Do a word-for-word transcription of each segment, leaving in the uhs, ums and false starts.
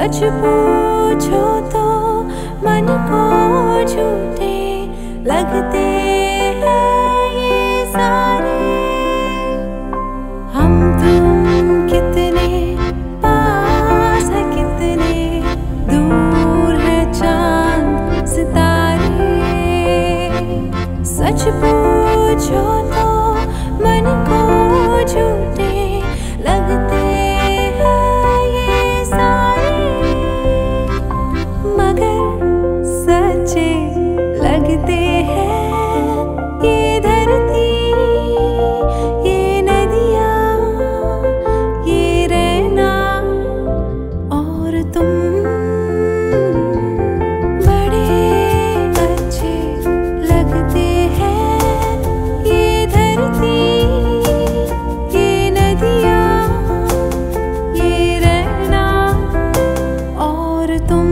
सच पूछो तो मन को झूठे लगते हैं ये सारे। हम तुम कितने पास है, कितने दूर है चांद सितारे। सच पूछो तो मन को झूठे लगते हैं ये सारे, मगर सच्चे लगते हैं ये धरती, ये नदियाँ, ये रहना और तुम। बड़े अच्छे लगते हैं ये धरती, ये नदियाँ, ये रहना और तुम।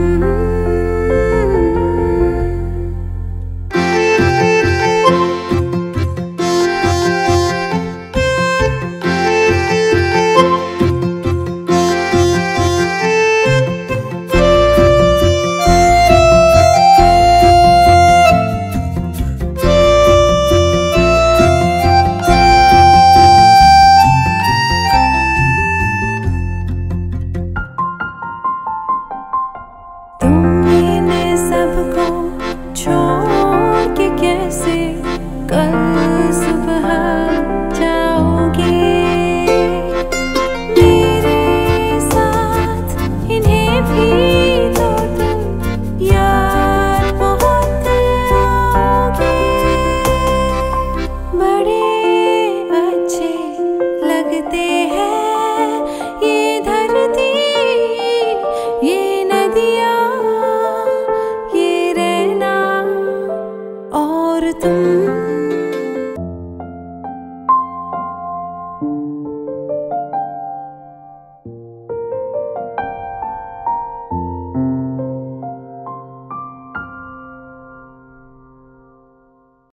तुमने सबको छोड़ के कैसे कल सुबह जाओगे। मेरे साथ इन्हें भी तो तुम याद बहुत आओगे। बड़े अच्छे लगते हैं ये धरती, ये नदियाँ, ये रहना और तुम।